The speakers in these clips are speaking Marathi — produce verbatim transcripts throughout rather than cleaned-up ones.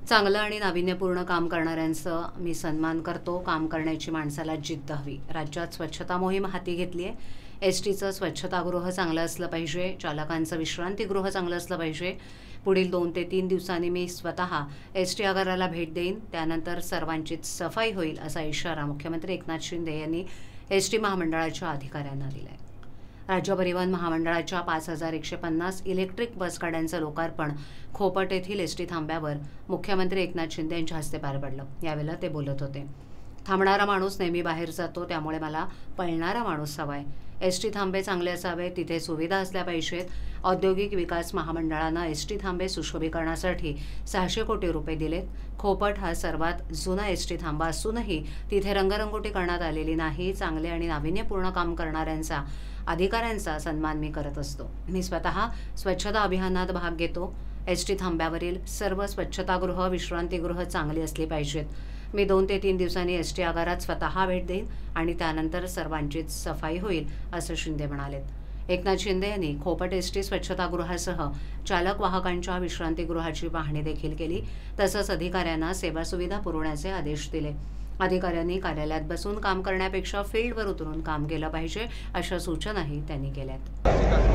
चांगलं आणि नाविन्यपूर्ण काम करणाऱ्यांचं मी सन्मान करतो। काम करण्याची माणसाला जिद्द हवी। राज्यात स्वच्छता मोहीम हाती घेतली आहे। एस टीचं स्वच्छतागृह चांगलं असलं पाहिजे, चालकांचं विश्रांतीगृह चांगलं असलं पाहिजे। पुढील दोन ते तीन दिवसांनी मी स्वतः एस टी आगाराला भेट देईन, त्यानंतर सर्वांचीच सफाई होईल असा इशारा मुख्यमंत्री एकनाथ शिंदे यांनी एस टी महामंडळाच्या अधिकाऱ्यांना दिला आहे। राज्य परिवहन महामंडळाच्या पाच हजार एकशे पन्नास इलेक्ट्रिक बस गाड्यांचं लोकार्पण खोपट येथील एस टी थांब्यावर मुख्यमंत्री एकनाथ शिंदे यांच्या हस्ते पार पडलं। यावेळेला ते बोलत होते। थांबणारा माणूस नेहमी बाहेर जातो, त्यामुळे मला पळणारा माणूस हवाय। एस टी थांबे चांगले असावे, तिथे सुविधा असल्या पाहिजेत। औद्योगिक विकास महामंडळानं एस टी थांबे सुशोभीकरणासाठी सहाशे कोटी रुपये दिलेत। खोपट हा सर्वात जुना एस टी थांबा असूनही तिथे रंगरंगोटी करण्यात आलेली नाही। चांगले आणि नाविन्यपूर्ण काम करणाऱ्यांचा, अधिकाऱ्यांचा सन्मान मी करत असतो। मी स्वतः स्वच्छता अभियानात भाग घेतो। एस टी थांब्यावरील सर्व स्वच्छतागृह, विश्रांतीगृह चांगली असली पाहिजेत। मी दोन ते तीन दिवसांनी एस टी आगारात स्वतः भेट देईन आणि त्यानंतर सर्वांचीच सफाई होईल असं शिंदे म्हणालेत। एकनाथ शिंदे यांनी खोपट एस टी स्वच्छतागृहासह चालक वाहकांच्या विश्रांतीगृहाची पाहणी देखील केली। तसंच अधिकाऱ्यांना सेवा सुविधा पुरवण्याचे आदेश दिले। अधिकाऱ्यांनी कार्यालयात बसून काम करण्यापेक्षा फील्डवर उतरून काम केलं पाहिजे अशा सूचनाही त्यांनी केल्यात।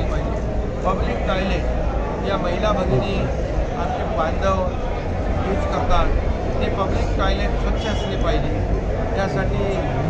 पब्लिक टॉयलेट या महिला भगिनी आमचे बांधव यूज करतात, ते पब्लिक टॉयलेट स्वच्छ असले पाहिजे। त्यासाठी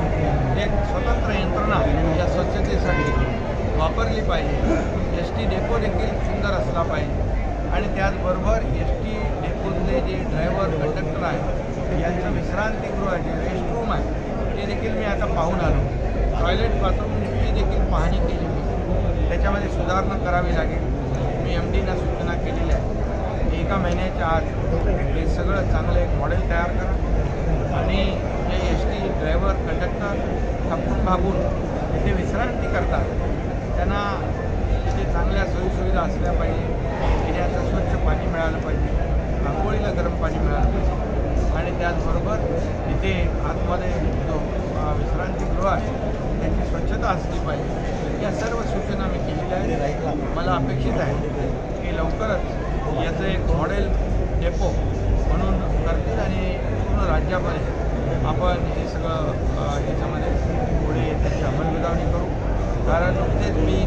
एक स्वतंत्र यंत्रणा या स्वच्छतेसाठी वापरली पाहिजे। एस टी डेपो देखील सुंदर असला पाहिजे आणि त्याचबरोबर एस टी डेपोतले जे ड्रायव्हर, कंडक्टर आहेत यांचं विश्रांतीगृह जे रेस्टरूम आहे ते देखील मी आता पाहून आलो। टॉयलेट बाथरूमची देखील पाहणी केली मी, त्याच्यामध्ये सुधारणा करावी लागेल। मी एम डीना सूचना केलेली आहे, एका महिन्याच्या आत हे सगळं चांगलं एक मॉडेल तयार करा आणि जे एस टी ड्रायव्हर, कंडक्टर थकून भागून तिथे विश्रांती करतात त्यांना तिथे चांगल्या सोयीसुविधा असल्या पाहिजे। पिण्याचं स्वच्छ पाणी मिळालं पाहिजे, आंघोळीला गरम पाणी मिळालं पाहिजे आणि त्याचबरोबर तिथे आतमध्ये जो विश्रांतीगृह आहे त्याची स्वच्छता असली पाहिजे। या सर्व सूचना मी केलेल्या आहेत। मला अपेक्षित आहे की लवकरच याचं एक मॉडेल डेपो म्हणून करतील आणि पूर्ण राज्यामध्ये आपण हे सगळं याच्यामध्ये पुढे त्याची अंमलबजावणी करू। कारण नुकतेच मी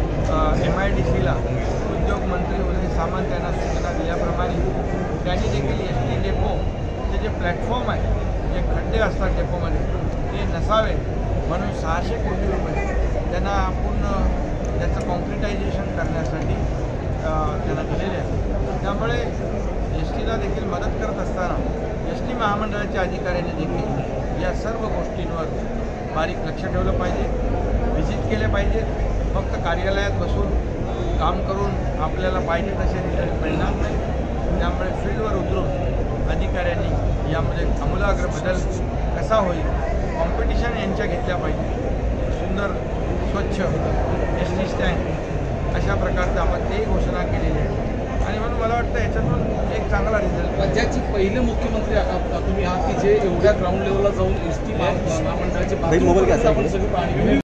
एम आय डी सीला उद्योगमंत्री उदय सामंत यांना सूचना दिल्याप्रमाणे त्यांनी देखील एस टी डेपोचे जे प्लॅटफॉर्म आहे, जे खड्डे असतात डेपोमध्ये ते नसावे म्हणून सहाशे कोटी रुपये त्यांना पूर्ण त्याचं कॉन्क्रिटायझेशन करण्यासाठी त्यांना दिलेले आहे। त्यामुळे एस टीला देखील मदत करत असताना एस टी महामंडळाच्या अधिकाऱ्यांनी देखील या सर्व गोष्टींवर बारीक लक्ष ठेवलं पाहिजे, व्हिजिट केले पाहिजेत। फक्त कार्यालयात बसून काम करून आपल्याला पाहिजे तसे रिझल्ट मिळणार नाही। त्यामुळे फील्डवर उतरून अधिकाऱ्यांनी यामध्ये आमूलाग्र बदल कसा होईल, कॉम्पिटिशन यांच्या घेतल्या पाहिजे। सुंदर स्वच्छ एस टी स्टँड अशा प्रकारचं आपण तेही घोषणा केलेली आहे आणि म्हणून मला वाटतं याच्यातून एक चांगला रिझल्ट। राज्याचे पहिले मुख्यमंत्री तुम्ही आहात की जे एवढ्या ग्राउंड लेवलला जाऊन एस टी महामंडळाचे